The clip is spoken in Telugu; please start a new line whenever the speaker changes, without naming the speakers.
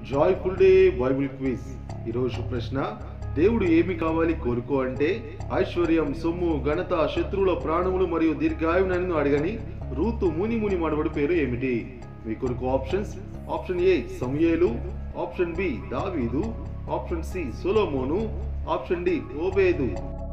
Joyful day Bible quiz. ఈరోజు ప్రశ్న, దేవుడు ఏమి కావాలి కోరుకో అంటే ఐశ్వర్యం, సొమ్ము, ఘనత, శత్రువుల ప్రాణములు మరియు దీర్ఘాయువునని అడగని రూతు ముని మనవడి పేరు ఏమిటి? మీ కొరకు ఆప్షన్స్: ఆప్షన్ ఏ సమూయేలు, ఆప్షన్ బి దావీదు, ఆప్షన్ సి సొలొమోను, ఆప్షన్ డి ఓబేదు.